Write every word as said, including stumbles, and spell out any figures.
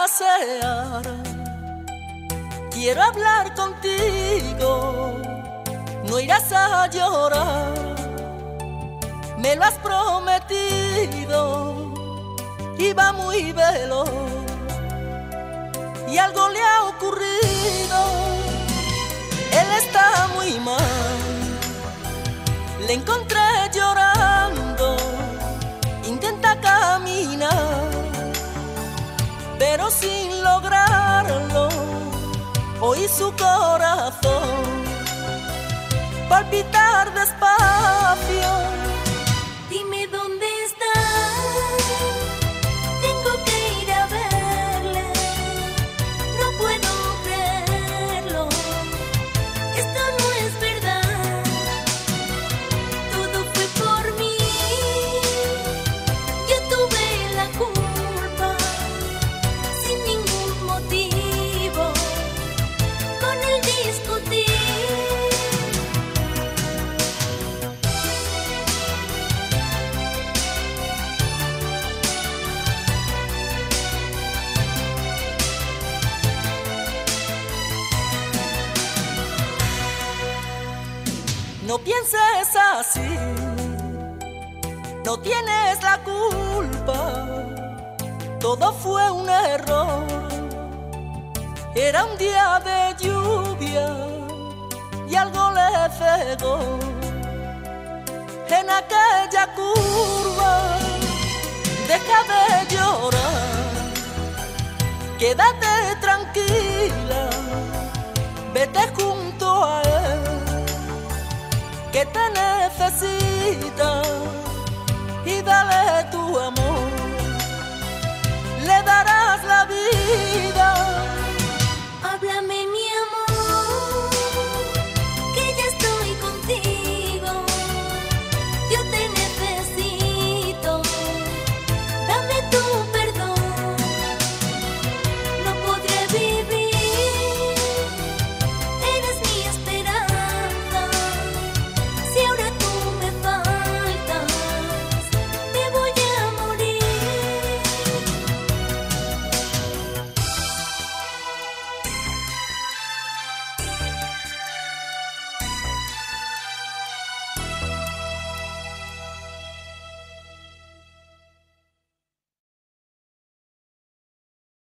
pasear, quiero hablar contigo, no irás a llorar, me lo has prometido, iba muy veloz y algo le ha ocurrido, él está muy mal, le encontré llorando, intenta caminar, pero sin lograrlo, oí su corazón palpitar despacio. Dime dónde está, tengo que ir a verle, no puedo creerlo, esto no es verdad, todo fue por mí, yo tuve la culpa, sin ningún motivo, con él discutí. No pienses así, no tienes la culpa, todo fue un error. Era un día de lluvia y algo le cegó. En aquella curva, deja de llorar, quédate tranquila, vete junto a él, que te necesita, y dale tu amor, le darás